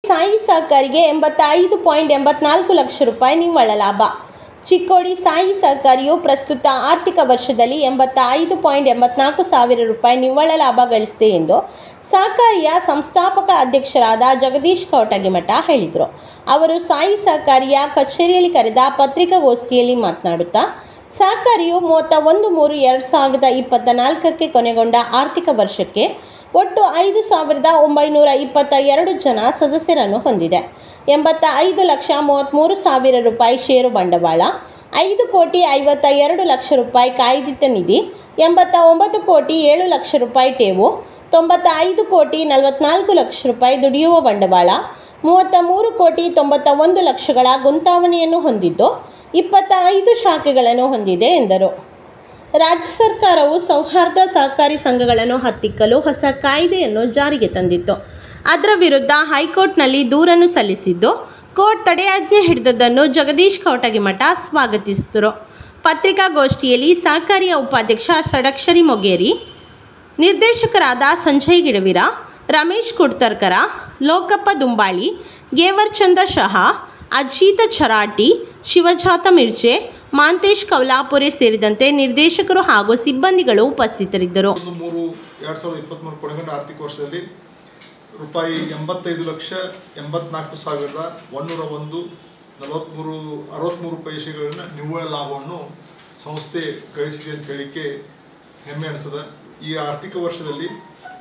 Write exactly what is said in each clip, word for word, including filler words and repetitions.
ಸಾಯಿ ಸಹಕಾರಿಗೆ ಎಂಬತ್ತೈದು ಪಾಯಿಂಟ್ ಎಂಬತ್ನಾಲ್ಕು ಲಕ್ಷ ರೂಪಾಯಿ ನಿವ್ವಳ ಲಾಭ. ಚಿಕ್ಕೋಡಿ ಸಾಯಿ ಸಹಕಾರಿಯು ಪ್ರಸ್ತುತ ಆರ್ಥಿಕ ವರ್ಷದಲ್ಲಿ ಎಂಬತ್ತೈದು ಪಾಯಿಂಟ್ ಎಂಬತ್ನಾಲ್ಕು ಸಾವಿರ ರೂಪಾಯಿ ನಿವ್ವಳ ಲಾಭ ಗಳಿಸಿದೆ ಎಂದು ಸಹಕಾರಿಯ ಸಂಸ್ಥಾಪಕ ಅಧ್ಯಕ್ಷರಾದ ಜಗದೀಶ್ ಕವಟಗಿಮಠ ಹೇಳಿದರು. ಅವರು ಸಾಯಿ ಸಹಕಾರಿಯ ಕಚೇರಿಯಲ್ಲಿ ಕರೆದ ಪತ್ರಿಕಾಗೋಷ್ಠಿಯಲ್ಲಿ ಮಾತನಾಡುತ್ತಾ, ಸಹಕಾರಿಯು ಮೂವತ್ತ ಒಂದು ಮೂರು ಎರಡು ಸಾವಿರದ ಇಪ್ಪತ್ತ ನಾಲ್ಕಕ್ಕೆ ಕೊನೆಗೊಂಡ ಆರ್ಥಿಕ ವರ್ಷಕ್ಕೆ ಒಟ್ಟು ಐದು ಸಾವಿರದ ಒಂಬೈನೂರ ಇಪ್ಪತ್ತ ಎರಡು ಜನ ಸದಸ್ಯರನ್ನು ಹೊಂದಿದೆ. ಎಂಬತ್ತ ಐದು ಲಕ್ಷ ಮೂವತ್ತ್ಮೂರು ಸಾವಿರ ರೂಪಾಯಿ ಷೇರು ಬಂಡವಾಳ, ಐದು ಕೋಟಿ ಐವತ್ತ ಎರಡು ಲಕ್ಷ ರೂಪಾಯಿ ಕಾಯ್ದಿಟ್ಟ ನಿಧಿ, ಎಂಬತ್ತ ಒಂಬತ್ತು ಕೋಟಿ ಏಳು ಲಕ್ಷ ರೂಪಾಯಿ ಠೇವು, ತೊಂಬತ್ತ ಐದು ಕೋಟಿ ನಲವತ್ನಾಲ್ಕು ಲಕ್ಷ ರೂಪಾಯಿ ದುಡಿಯುವ ಬಂಡವಾಳ, ಮೂವತ್ತ ಮೂರು ಕೋಟಿ ತೊಂಬತ್ತ ಒಂದು ಲಕ್ಷಗಳ ಗುಂತಾವಣೆಯನ್ನು ಹೊಂದಿದ್ದು ಇಪ್ಪತ್ತ ಐದು ಶಾಖೆಗಳನ್ನು ಹೊಂದಿದೆ ಎಂದರು. ರಾಜ್ಯ ಸರ್ಕಾರವು ಸೌಹಾರ್ದ ಸಹಕಾರಿ ಸಂಘಗಳನ್ನು ಹತ್ತಿಕ್ಕಲು ಹೊಸ ಕಾಯ್ದೆಯನ್ನು ಜಾರಿಗೆ ತಂದಿತ್ತು. ಅದರ ವಿರುದ್ಧ ಹೈಕೋರ್ಟ್ನಲ್ಲಿ ದೂರನ್ನು ಸಲ್ಲಿಸಿದ್ದು, ಕೋರ್ಟ್ ತಡೆಯಾಜ್ಞೆ ಹಿಡಿದದ್ದನ್ನು ಜಗದೀಶ್ ಕವಟಗಿಮಠ ಸ್ವಾಗತಿಸಿದರು. ಪತ್ರಿಕಾಗೋಷ್ಠಿಯಲ್ಲಿ ಸಹಕಾರಿಯ ಉಪಾಧ್ಯಕ್ಷ ಷಡಕ್ಷರಿ ಮೊಗೇರಿ, ನಿರ್ದೇಶಕರಾದ ಸಂಜಯ್ ಗಿಡವಿರ, ರಮೇಶ್ ಕುಡ್ತರ್ಕರ, ಲೋಕಪ್ಪ ದುಂಬಾಳಿ, ಗೇವರ್ಚಂದ ಶಹಾ, ಅಜಿತ ಚರಾಟಿ, ಶಿವಜಾತ ಮಿರ್ಚೆ, ಮಾಂತೇಶ್ ಕವಲಾಪುರೆ ಸೇರಿದಂತೆ ನಿರ್ದೇಶಕರು ಹಾಗೂ ಸಿಬ್ಬಂದಿಗಳು ಉಪಸ್ಥಿತರಿದ್ದರು. ಮೂರು ಎರಡು ಸಾವಿರದ ಇಪ್ಪತ್ತ್ಮೂರು ಕೊನೆಗೊಂಡ ಆರ್ಥಿಕ ವರ್ಷದಲ್ಲಿ ರೂಪಾಯಿ ಎಂಬತ್ತೈದು ಲಕ್ಷ ಎಂಬತ್ನಾಲ್ಕು ಸಾವಿರದ ಒಂದೂರ ಒಂದು ನಲವತ್ತ್ಮೂರು ಅರವತ್ತ್ಮೂರು ಪೈಸೆಗಳನ್ನ ನಿವ್ವಳ ಲಾಭವನ್ನು ಸಂಸ್ಥೆ ಗಳಿಸಿದೆ ಅಂತ ಹೇಳಿಕೆ ಹೆಮ್ಮೆ ಅನಿಸ್ತದೆ. ಈ ಆರ್ಥಿಕ ವರ್ಷದಲ್ಲಿ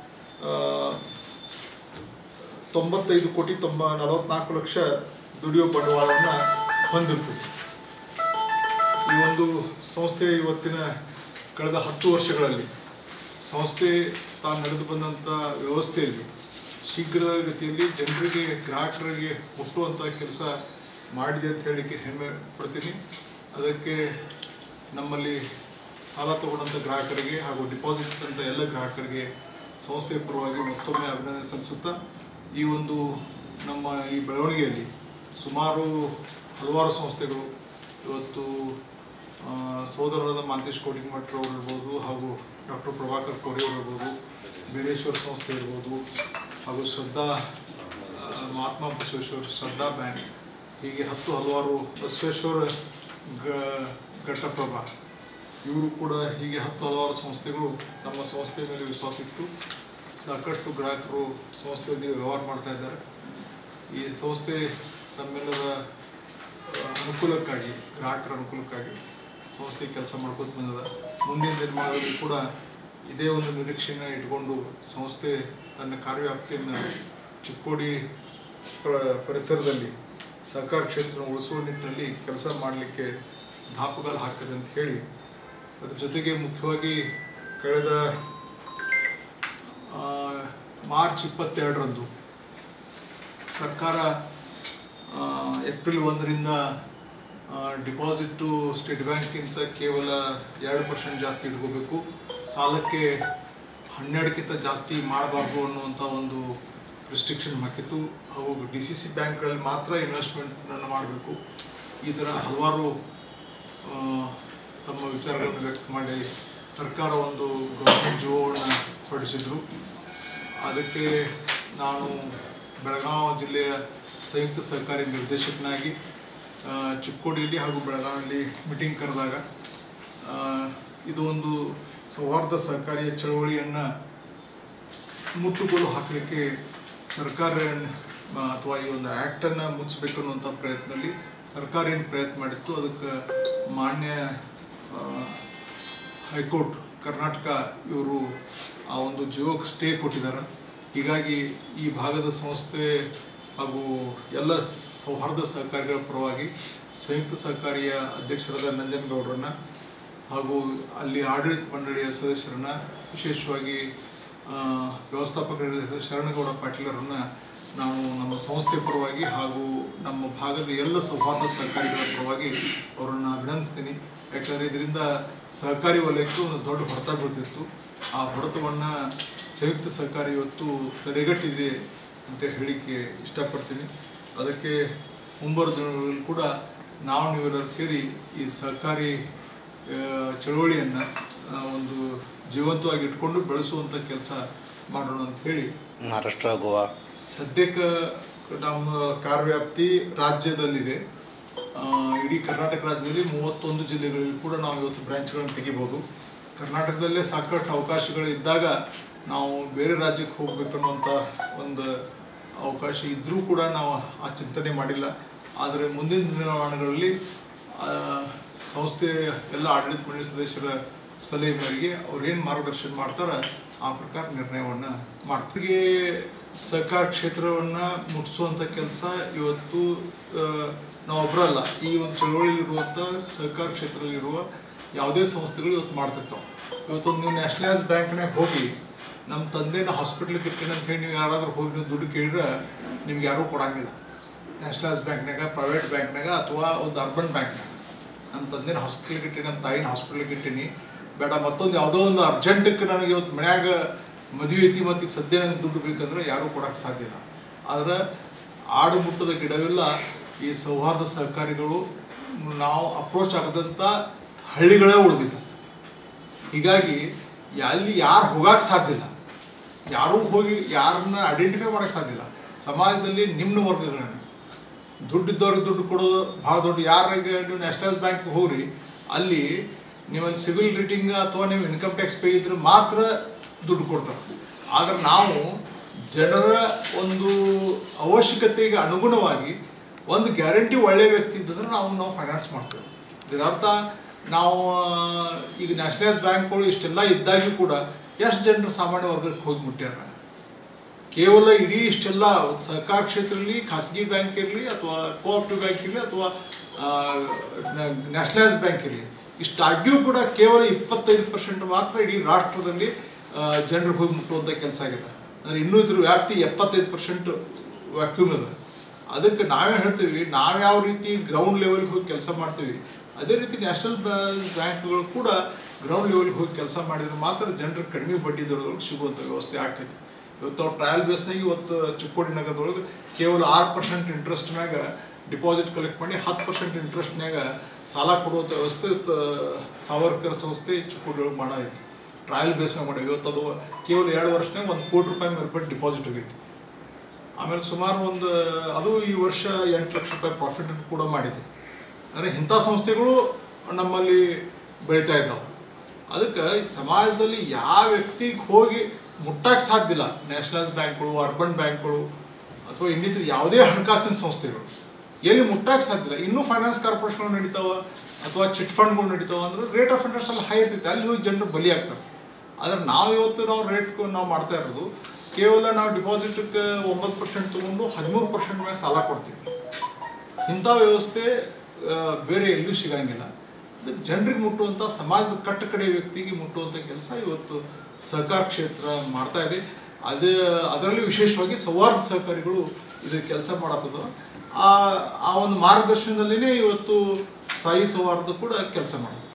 ತೊಂಬತ್ತೈದು ಕೋಟಿ ತೊಂಬ ನಲವತ್ನಾಲ್ಕು ಲಕ್ಷ ದುಡಿಯುವ ಬಂಡವಾಳವನ್ನು ಹೊಂದಿರ್ತದೆ. ಈ ಒಂದು ಸಂಸ್ಥೆ ಇವತ್ತಿನ ಕಳೆದ ಹತ್ತು ವರ್ಷಗಳಲ್ಲಿ ಸಂಸ್ಥೆ ತಾನು ನಡೆದು ಬಂದಂಥ ವ್ಯವಸ್ಥೆಯಲ್ಲಿ ಶೀಘ್ರಗತಿಯಲ್ಲಿ ಜನರಿಗೆ ಗ್ರಾಹಕರಿಗೆ ಮುಟ್ಟುವಂಥ ಕೆಲಸ ಮಾಡಿದೆ ಅಂತ ಹೇಳಿಕೆ ಹೆಮ್ಮೆ ಪಡ್ತೀನಿ. ಅದಕ್ಕೆ ನಮ್ಮಲ್ಲಿ ಸಾಲ ತಗೊಂಡಂಥ ಗ್ರಾಹಕರಿಗೆ ಹಾಗೂ ಡಿಪಾಸಿಟ್ ಇಟ್ಟಂಥ ಎಲ್ಲ ಗ್ರಾಹಕರಿಗೆ ಸಂಸ್ಥೆಯ ಪರವಾಗಿ ಮತ್ತೊಮ್ಮೆ ಅಭಿನಂದನೆ ಸಲ್ಲಿಸುತ್ತಾ, ಈ ಒಂದು ನಮ್ಮ ಈ ಬೆಳವಣಿಗೆಯಲ್ಲಿ ಸುಮಾರು ಹಲವಾರು ಸಂಸ್ಥೆಗಳು ಇವತ್ತು ಸೋದರರಾದ ಮಾಂತೇಶ್ ಕವಟಗಿಮಠರವರು ಇರ್ಬೋದು, ಹಾಗೂ ಡಾಕ್ಟರ್ ಪ್ರಭಾಕರ್ ಕೋರಿ ಅವರು ಇರ್ಬೋದು, ಬೀರೇಶ್ವರ ಸಂಸ್ಥೆ ಇರ್ಬೋದು, ಹಾಗೂ ಶ್ರದ್ಧಾ ಮಹಾತ್ಮ ಬಸವೇಶ್ವರ ಶ್ರದ್ಧಾ ಬ್ಯಾಂಕ್, ಹೀಗೆ ಹತ್ತು ಹಲವಾರು ಬಸವೇಶ್ವರ ಘಟ್ಟಪ್ರಭಾ, ಇವರು ಕೂಡ ಹೀಗೆ ಹತ್ತು ಹಲವಾರು ಸಂಸ್ಥೆಗಳು ನಮ್ಮ ಸಂಸ್ಥೆಯ ಮೇಲೆ ವಿಶ್ವಾಸ ಇಟ್ಟು ಸಾಕಷ್ಟು ಗ್ರಾಹಕರು ಸಂಸ್ಥೆಯೊಂದಿಗೆ ವ್ಯವಹಾರ ಮಾಡ್ತಾ ಇದ್ದಾರೆ. ಈ ಸಂಸ್ಥೆ ತಮ್ಮೆಲ್ಲರ ಅನುಕೂಲಕ್ಕಾಗಿ, ಗ್ರಾಹಕರ ಅನುಕೂಲಕ್ಕಾಗಿ ಸಂಸ್ಥೆ ಕೆಲಸ ಮಾಡ್ಕೊತ ಬಂದಿದೆ. ಮುಂದಿನ ದಿನಮಾನದಲ್ಲಿ ಕೂಡ ಇದೇ ಒಂದು ನಿರೀಕ್ಷೆಯನ್ನು ಇಟ್ಕೊಂಡು ಸಂಸ್ಥೆ ತನ್ನ ಕಾರ್ಯವ್ಯಾಪ್ತಿಯನ್ನು ಚಿಕ್ಕೋಡಿ ಪರಿಸರದಲ್ಲಿ ಸಹಕಾರ ಕ್ಷೇತ್ರವನ್ನು ಉಳಿಸುವ ನಿಟ್ಟಿನಲ್ಲಿ ಕೆಲಸ ಮಾಡಲಿಕ್ಕೆ ದಾಪುಗಾಲು ಹಾಕಿದೆ ಅಂತ ಹೇಳಿ, ಅದರ ಜೊತೆಗೆ ಮುಖ್ಯವಾಗಿ ಕಳೆದ ಮಾರ್ಚ್ ಇಪ್ಪತ್ತೆರಡರಂದು ಸರ್ಕಾರ ಏಪ್ರಿಲ್ ಒಂದರಿಂದ ಡಿಪಾಸಿಟು ಸ್ಟೇಟ್ ಬ್ಯಾಂಕ್ಗಿಂತ ಕೇವಲ ಎರಡು ಪರ್ಸೆಂಟ್ ಜಾಸ್ತಿ ಇಟ್ಕೋಬೇಕು, ಸಾಲಕ್ಕೆ ಹನ್ನೆರಡಕ್ಕಿಂತ ಜಾಸ್ತಿ ಮಾಡಬಾರ್ದು ಅನ್ನುವಂಥ ಒಂದು ರಿಸ್ಟ್ರಿಕ್ಷನ್ ಹಾಕಿತ್ತು. ಅವು ಡಿ ಸಿ ಸಿ ಬ್ಯಾಂಕ್ಗಳಲ್ಲಿ ಮಾತ್ರ ಇನ್ವೆಸ್ಟ್ಮೆಂಟನ್ನು ಮಾಡಬೇಕು. ಈ ಥರ ಹಲವಾರು ತಮ್ಮ ವಿಚಾರಗಳನ್ನು ವ್ಯಕ್ತ ಮಾಡಿ ಸರ್ಕಾರ ಒಂದು ಗೌರ್ಮೆಂಟ್ ಜೀವವನ್ನು ಹೊರಡಿಸಿದ್ರು. ಅದಕ್ಕೆ ನಾನು ಬೆಳಗಾವಿ ಜಿಲ್ಲೆಯ ಸಂಯುಕ್ತ ಸಹಕಾರಿ ನಿರ್ದೇಶಕನಾಗಿ ಚಿಕ್ಕೋಡಿಯಲ್ಲಿ ಹಾಗೂ ಬೆಳಗಾವಿಯಲ್ಲಿ ಮೀಟಿಂಗ್ ಕರೆದಾಗ ಇದು ಒಂದು ಸೌಹಾರ್ದ ಸಹಕಾರಿಯ ಚಳವಳಿಯನ್ನು ಮುಟ್ಟುಗೋಲು ಹಾಕಲಿಕ್ಕೆ ಸರ್ಕಾರ ಅಥವಾ ಈ ಒಂದು ಆ್ಯಕ್ಟನ್ನು ಮುಚ್ಚಬೇಕು ಅನ್ನುವಂಥ ಪ್ರಯತ್ನದಲ್ಲಿ ಸರ್ಕಾರ ಏನು ಪ್ರಯತ್ನ ಮಾಡಿತ್ತು, ಅದಕ್ಕೆ ಮಾನ್ಯ ಹೈಕೋರ್ಟ್ ಕರ್ನಾಟಕ ಇವರು ಆ ಒಂದು ಜಿಯೋಗೆ ಸ್ಟೇ ಕೊಟ್ಟಿದ್ದಾರೆ. ಹೀಗಾಗಿ ಈ ಭಾಗದ ಸಂಸ್ಥೆ ಹಾಗೂ ಎಲ್ಲ ಸೌಹಾರ್ದ ಸಹಕಾರಿಗಳ ಪರವಾಗಿ ಸಂಯುಕ್ತ ಸಹಕಾರಿಯ ಅಧ್ಯಕ್ಷರಾದ ನಂಜನಗೌಡರನ್ನು ಹಾಗೂ ಅಲ್ಲಿ ಆಡಳಿತ ಮಂಡಳಿಯ ಸದಸ್ಯರನ್ನು, ವಿಶೇಷವಾಗಿ ವ್ಯವಸ್ಥಾಪಕರಾದ ಶರಣಗೌಡ ಪಾಟೀಲರನ್ನು ನಾವು ನಮ್ಮ ಸಂಸ್ಥೆ ಪರವಾಗಿ ಹಾಗೂ ನಮ್ಮ ಭಾಗದ ಎಲ್ಲ ಸೌಹಾರ್ದ ಸಹಕಾರಿಗಳ ಪರವಾಗಿ ಅವರನ್ನು ಅಭಿನಂದಿಸ್ತೀನಿ. ಯಾಕಂದರೆ ಇದರಿಂದ ಸಹಕಾರಿ ವಲಯಕ್ಕೆ ಒಂದು ದೊಡ್ಡ ಹೊಡೆತ ಬೀಳ್ತಿತ್ತು. ಆ ಹೊಡೆತವನ್ನು ಸಂಯುಕ್ತ ಸಹಕಾರಿ ಇವತ್ತು ತಡೆಗಟ್ಟಿದೆ ಅಂತ ಹೇಳಿಕೆ ಇಷ್ಟಪಡ್ತೀನಿ. ಅದಕ್ಕೆ ಮುಂಬರುವ ದಿನಗಳಲ್ಲಿ ಕೂಡ ನಾವು ನೀವೆಲ್ಲರೂ ಸೇರಿ ಈ ಸಹಕಾರಿ ಚಳವಳಿಯನ್ನು ಒಂದು ಜೀವಂತವಾಗಿ ಇಟ್ಕೊಂಡು ಬೆಳೆಸುವಂಥ ಕೆಲಸ ಮಾಡೋಣ ಅಂತ ಹೇಳಿ ಮಹಾರಾಷ್ಟ್ರ ಗೋವಾ ಸದ್ಯಕ್ಕೆ ನಮ್ಮ ಕಾರ್ಯವ್ಯಾಪ್ತಿ ರಾಜ್ಯದಲ್ಲಿದೆ. ಇಡೀ ಕರ್ನಾಟಕ ರಾಜ್ಯದಲ್ಲಿ ಮೂವತ್ತೊಂದು ಜಿಲ್ಲೆಗಳಲ್ಲಿ ಕೂಡ ನಾವು ಇವತ್ತು ಬ್ರಾಂಚ್ಗಳನ್ನು ತೆಗಿಬೋದು. ಕರ್ನಾಟಕದಲ್ಲೇ ಸಾಕಷ್ಟು ಅವಕಾಶಗಳು ಇದ್ದಾಗ ನಾವು ಬೇರೆ ರಾಜ್ಯಕ್ಕೆ ಹೋಗ್ಬೇಕನ್ನುವಂಥ ಒಂದು ಅವಕಾಶ ಇದ್ದರೂ ಕೂಡ ನಾವು ಆ ಚಿಂತನೆ ಮಾಡಿಲ್ಲ. ಆದರೆ ಮುಂದಿನ ದಿನಮಾನಗಳಲ್ಲಿ ಸಂಸ್ಥೆ ಎಲ್ಲ ಆಡಳಿತ ಮಂಡಳಿ ಸದಸ್ಯರ ಸಲಹೆ ಮೇರೆಗೆ ಅವ್ರೇನು ಮಾರ್ಗದರ್ಶನ ಮಾಡ್ತಾರೆ ಆ ಪ್ರಕಾರ ನಿರ್ಣಯವನ್ನು ಮಾಡ್ತಾರೆ. ಸಹಕಾರ ಕ್ಷೇತ್ರವನ್ನು ಮುಟ್ಟಿಸುವಂಥ ಕೆಲಸ ಇವತ್ತು ನಾವೊಬ್ಬರಲ್ಲ, ಈ ಒಂದು ಚಳವಳಿಯಲ್ಲಿರುವಂಥ ಸಹಕಾರ ಕ್ಷೇತ್ರದಲ್ಲಿರುವ ಯಾವುದೇ ಸಂಸ್ಥೆಗಳು ಇವತ್ತು ಮಾಡ್ತಿರ್ತಾವೆ. ಇವತ್ತೊಂದು ನೀವು ನ್ಯಾಷನಲೈಸ್ ಬ್ಯಾಂಕ್ನಾಗ ಹೋಗಿ ನಮ್ಮ ತಂದೆನ ಹಾಸ್ಪಿಟ್ಲಿಗೆ ಇರ್ತೀನಿ ಅಂತ ಹೇಳಿ ನೀವು ಯಾರಾದರೂ ಹೋಗಿ ನೀವು ದುಡ್ಡು ಕೇಳಿದ್ರೆ ನಿಮ್ಗೆ ಯಾರೂ ಕೊಡೋಂಗಿಲ್ಲ. ನ್ಯಾಷನಲೈಸ್ ಬ್ಯಾಂಕ್ನಾಗ, ಪ್ರೈವೇಟ್ ಬ್ಯಾಂಕ್ನಾಗ ಅಥವಾ ಒಂದು ಅರ್ಬನ್ ಬ್ಯಾಂಕ್ನಾಗ ನಮ್ಮ ತಂದೆನ ಹಾಸ್ಪಿಟ್ಲಿಗೆ ಇಟ್ಟೀನಿ, ನಮ್ಮ ತಾಯಿನ ಹಾಸ್ಪಿಟ್ಲಿಗೆ ಇಟ್ಟೀನಿ, ಬೇಡ ಮತ್ತೊಂದು ಯಾವುದೋ ಒಂದು ಅರ್ಜೆಂಟಕ್ಕೆ ನನಗೆ ಇವತ್ತು ಮನ್ಯಾಗ ಮದುವೆ ಐತಿ ಮತ್ತು ಈಗ ಸದ್ಯ ನನಗೆ ದುಡ್ಡು ಬೇಕಂದ್ರೆ ಯಾರೂ ಕೊಡೋಕ್ಕೆ ಸಾಧ್ಯ ಇಲ್ಲ. ಆದರೆ ಆಡು ಮುಟ್ಟದ ಗಿಡವಿಲ್ಲ ಈ ಸೌಹಾರ್ದ ಸಹಕಾರಿಗಳು ನಾವು ಅಪ್ರೋಚ್ ಆಗದಂಥ ಹಳ್ಳಿಗಳೇ ಉಳಿದಿಲ್ಲ. ಹೀಗಾಗಿ ಅಲ್ಲಿ ಯಾರು ಹೋಗಕ್ಕೆ ಸಾಧ್ಯ ಇಲ್ಲ, ಯಾರೂ ಹೋಗಿ ಯಾರನ್ನ ಐಡೆಂಟಿಫೈ ಮಾಡೋಕ್ಕೆ ಸಾಧ್ಯ ಇಲ್ಲ. ಸಮಾಜದಲ್ಲಿ ನಿಮ್ನ ವರ್ಗಗಳನ್ನು ದುಡ್ಡಿದ್ದವ್ರಿಗೆ ದುಡ್ಡು ಕೊಡೋದು ಭಾಳ ದೊಡ್ಡ. ಯಾರಿಗೆ ನೀವು ನ್ಯಾಷನಲೈಸ್ ಬ್ಯಾಂಕ್ಗೆ ಹೋಗ್ರಿ, ಅಲ್ಲಿ ನೀವಲ್ಲಿ ಸಿವಿಲ್ ರೇಟಿಂಗ್ ಅಥವಾ ನೀವು ಇನ್ಕಮ್ ಟ್ಯಾಕ್ಸ್ ಪೇ ಇದ್ರೆ ಮಾತ್ರ ದುಡ್ಡು ಕೊಡ್ತಾರೆ. ಆದರೆ ನಾವು ಜನರ ಒಂದು ಅವಶ್ಯಕತೆಗೆ ಅನುಗುಣವಾಗಿ ಒಂದು ಗ್ಯಾರಂಟಿ ಒಳ್ಳೆಯ ವ್ಯಕ್ತಿ ಇದ್ದಂದ್ರೆ ನಾವು ನಾವು ಫೈನಾನ್ಸ್ ಮಾಡ್ತೇವೆ. ಇದರರ್ಥ ನಾವು ಈಗ ನ್ಯಾಷನಲೈಸ್ ಬ್ಯಾಂಕ್ಗಳು ಇಷ್ಟೆಲ್ಲ ಇದ್ದಾಗೂ ಕೂಡ ಎಷ್ಟು ಜನರು ಸಾಮಾನ್ಯ ವರ್ಗಕ್ಕೆ ಹೋಗಿ ಮುಟ್ಟ್ಯಾರ. ಕೇವಲ ಇಡೀ ಇಷ್ಟೆಲ್ಲ ಸಹಕಾರ ಕ್ಷೇತ್ರದಲ್ಲಿ ಖಾಸಗಿ ಬ್ಯಾಂಕ್ ಇರಲಿ ಅಥವಾ ಕೋಆಪ್ಟಿವ್ ಬ್ಯಾಂಕ್ ಇರಲಿ ಅಥವಾ ನ್ಯಾಷನಲೈಸ್ ಬ್ಯಾಂಕ್ ಇರಲಿ, ಇಷ್ಟಾಗ್ಯೂ ಕೂಡ ಕೇವಲ ಇಪ್ಪತ್ತೈದು ಪರ್ಸೆಂಟ್ ಮಾತ್ರ ಇಡೀ ರಾಷ್ಟ್ರದಲ್ಲಿ ಜನರಿಗೆ ಹೋಗಿ ಮುಟ್ಟುವಂಥ ಕೆಲಸ ಆಗಿದೆ. ಅಂದರೆ ಇನ್ನೂ ಇದ್ರ ವ್ಯಾಪ್ತಿ ಎಪ್ಪತ್ತೈದು ಪರ್ಸೆಂಟ್ ವ್ಯಾಕ್ಯೂಮ್ ಇದೆ. ಅದಕ್ಕೆ ನಾವೇ ಹೇಳ್ತೀವಿ, ನಾವು ಯಾವ ರೀತಿ ಗ್ರೌಂಡ್ ಲೆವೆಲ್ಗೆ ಹೋಗಿ ಕೆಲಸ ಮಾಡ್ತೀವಿ ಅದೇ ರೀತಿ ನ್ಯಾಷನಲ್ ಬ್ಯಾಂಕ್ಗಳು ಕೂಡ ಗ್ರೌಂಡ್ ಲೆವೆಲ್ಗೆ ಹೋಗಿ ಕೆಲಸ ಮಾಡಿದ್ರೆ ಮಾತ್ರ ಜನರಿಗೆ ಕಡಿಮೆ ಬಡ್ಡಿ ದರದೊಳಗೆ ಸಿಗುವಂಥ ವ್ಯವಸ್ಥೆ ಆಗ್ತೈತಿ. ಇವತ್ತು ಅವ್ರು ಟ್ರಯಲ್ ಬೇಸ್ನಾಗ ಇವತ್ತು ಚಿಕ್ಕೋಡಿ ನಗರದೊಳಗೆ ಕೇವಲ ಆರು ಪರ್ಸೆಂಟ್ ಇಂಟ್ರೆಸ್ಟ್ನಾಗ ಡಿಪಾಸಿಟ್ ಕಲೆಕ್ಟ್ ಮಾಡಿ ಹತ್ತು ಪರ್ಸೆಂಟ್ ಇಂಟ್ರೆಸ್ಟ್ನಾಗ ಸಾಲ ಕೊಡುವಂಥ ವ್ಯವಸ್ಥೆ ಸಾವರ್ಕರ್ ಸಂಸ್ಥೆ ಚಿಕ್ಕೋಡಿ ಒಳಗೆ ಮಾಡೈತಿ. ಟ್ರಯಲ್ ಬೇಸ್ನಾಗ ಮಾಡಿ ಇವತ್ತು ಅದು ಕೇವಲ ಎರಡು ವರ್ಷನಾಗ ಒಂದು ಕೋಟಿ ರೂಪಾಯಿ ಮೇಲ್ಪಟ್ಟು ಡಿಪಾಸಿಟ್ ಹೋಗೈತಿ. ಆಮೇಲೆ ಸುಮಾರು ಒಂದು ಅದು ಈ ವರ್ಷ ಎಂಟು ಲಕ್ಷ ರೂಪಾಯಿ ಪ್ರಾಫಿಟ್ ಕೂಡ ಮಾಡಿದೆ. ಅಂದರೆ ಇಂಥ ಸಂಸ್ಥೆಗಳು ನಮ್ಮಲ್ಲಿ ಬೆಳೀತಾ ಇದ್ದಾವೆ. ಅದಕ್ಕೆ ಸಮಾಜದಲ್ಲಿ ಯಾವ ವ್ಯಕ್ತಿಗೆ ಹೋಗಿ ಮುಟ್ಟಕ್ಕೆ ಸಾಧ್ಯ ಇಲ್ಲ, ನ್ಯಾಷನಲೈಸ್ ಬ್ಯಾಂಕ್ಗಳು, ಅರ್ಬನ್ ಬ್ಯಾಂಕ್ಗಳು ಅಥವಾ ಇನ್ನಿತರ ಯಾವುದೇ ಹಣಕಾಸಿನ ಸಂಸ್ಥೆಗಳು ಎಲ್ಲಿ ಮುಟ್ಟಕ್ಕೆ ಸಾಧ್ಯ ಇಲ್ಲ. ಇನ್ನೂ ಫೈನಾನ್ಸ್ ಕಾರ್ಪೊರೇಷನ್ಗಳು ನಡೀತಾವೆ ಅಥವಾ ಚಿಟ್ ಫಂಡ್ಗಳು ನಡೀತಾವೆ ಅಂದ್ರೆ ರೇಟ್ ಆಫ್ ಇಂಟ್ರೆಸ್ಟ್ ಅಲ್ಲಿ ಹೈ ಇರ್ತೈತೆ, ಅಲ್ಲಿ ಹೋಗಿ ಜನರು ಬಲಿ ಆಗ್ತಾರೆ. ಆದರೆ ನಾವು ಇವತ್ತು ನಾವು ರೇಟ್ ನಾವು ಮಾಡ್ತಾ ಇರೋದು ಕೇವಲ ನಾವು ಡಿಪಾಸಿಟ್ಗೆ ಒಂಬತ್ತು ಪರ್ಸೆಂಟ್ ತೊಗೊಂಡು ಹದಿಮೂರು ಪರ್ಸೆಂಟ್ ಮೇಲೆ ಸಾಲ ಕೊಡ್ತೀವಿ. ಇಂಥ ವ್ಯವಸ್ಥೆ ಬೇರೆ ಎಲ್ಲೂ ಸಿಗಂಗಿಲ್ಲ. ಅದಕ್ಕೆ ಜನರಿಗೆ ಮುಟ್ಟುವಂಥ ಸಮಾಜದ ಕಟ್ಟ ಕಡೆ ವ್ಯಕ್ತಿಗೆ ಮುಟ್ಟುವಂಥ ಕೆಲಸ ಇವತ್ತು ಸಹಕಾರ ಕ್ಷೇತ್ರ ಮಾಡ್ತಾ ಇದೆ. ಅದೇ ಅದರಲ್ಲಿ ವಿಶೇಷವಾಗಿ ಸೌಹಾರ್ದ ಸಹಕಾರಿಗಳು ಇದಕ್ಕೆ ಕೆಲಸ ಮಾಡತ್ತದ. ಆ ಆ ಒಂದು ಮಾರ್ಗದರ್ಶನದಲ್ಲಿನೇ ಇವತ್ತು ಸಾಯಿ ಸೌಹಾರ್ದ ಕೂಡ ಕೆಲಸ ಮಾಡುತ್ತೆ.